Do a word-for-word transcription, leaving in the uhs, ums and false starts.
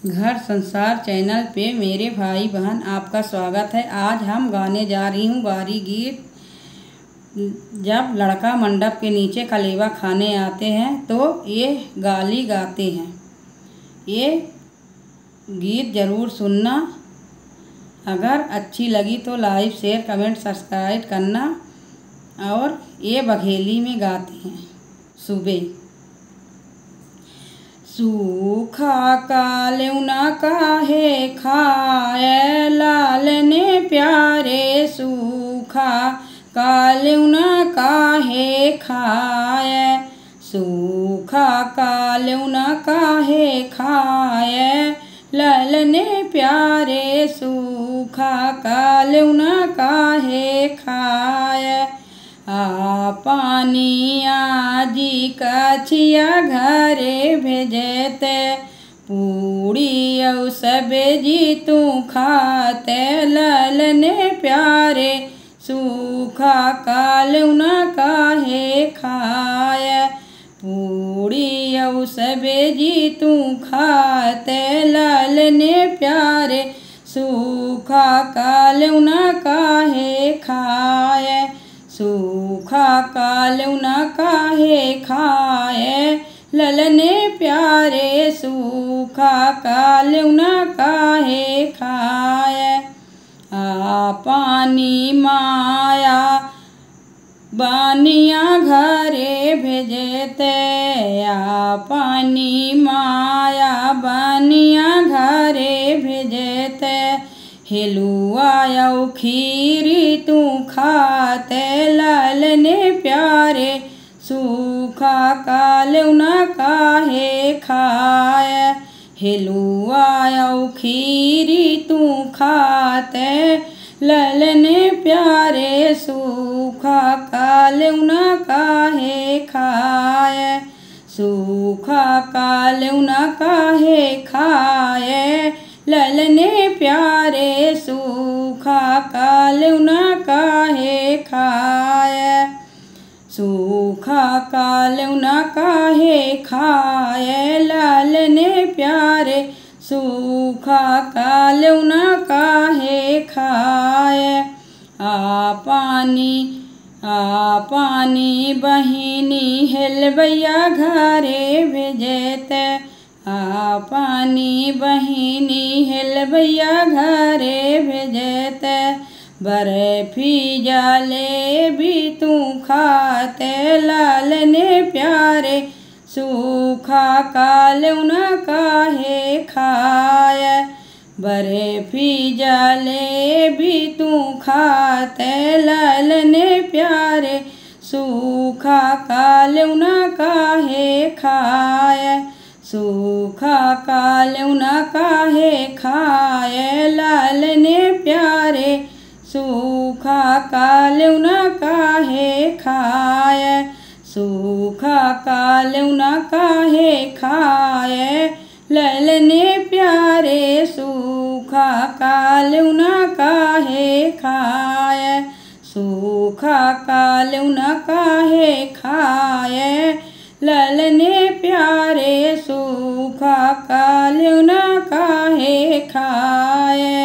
घर संसार चैनल पे मेरे भाई बहन आपका स्वागत है। आज हम गाने जा रही हूँ बारी गीत। जब लड़का मंडप के नीचे कलेवा खाने आते हैं तो ये गाली गाते हैं। ये गीत ज़रूर सुनना। अगर अच्छी लगी तो लाइक शेयर कमेंट सब्सक्राइब करना। और ये बघेली में गाते हैं। सुबह सूखा कालेउना काहे खाए लाल ने प्यारे, सूखा कालेउना काहे खाए, सूखा कालेउना काहे खाए लाल ने प्यारे, सूखा कालेउना काहे खाए। आ पानी आजी कछिया घरे भेजते, पूड़ी औ सब्जी तू खाते लाल ने प्यारे, सूखा कालेउना काहे खाए, पूड़ी औ सब्जी तू खाते लाल ने प्यारे, सूखा कालेउना काहे खाए, सूखा कालेउना काहे खाए लाल ने प्यारे, सूखा कालेउना काहे खाए। आ पानी माया बानिया घरे भेजते, आ पानी माया बानिया घरे भेजते, हेलुआ औ खीरी तू खाते लाल ने प्यारे, सूखा कालेउना काहे खाए, हेलुआ औ खीरी तू खाते लाल ने प्यारे, सूखा कालेउना काहे खाए, सूखा कालेउना काहे खाए लाल ने प्यारे, सूखा कालेउना काहे खाए, सूखा कालेउना काहे खाए लाल ने प्यारे, सूखा कालेउना काहे खाए। आ पानी आ पानी बहिनी हेलबैया घरे भेजते, आ पानी बहिनी हेलबैया घरे भेजते, बर्फी जलेबी तू खाते लाल ने प्यारे, सूखा कालेउना काहे खाए, बर्फी जलेबी तू खाते लाल ने प्यारे, सूखा कालेउना काहे खाए, सूखा कालेउना काहे खाए लाल ने प्यारे, सूखा कालेउना काहे खाए, सूखा कालेउना काहे खाए लाल ने प्यारे, सूखा कालेउना काहे खाए, सूखा कालेउना काहे खाए लाल ने प्यारे, सूखा कालेउना काहे खाए।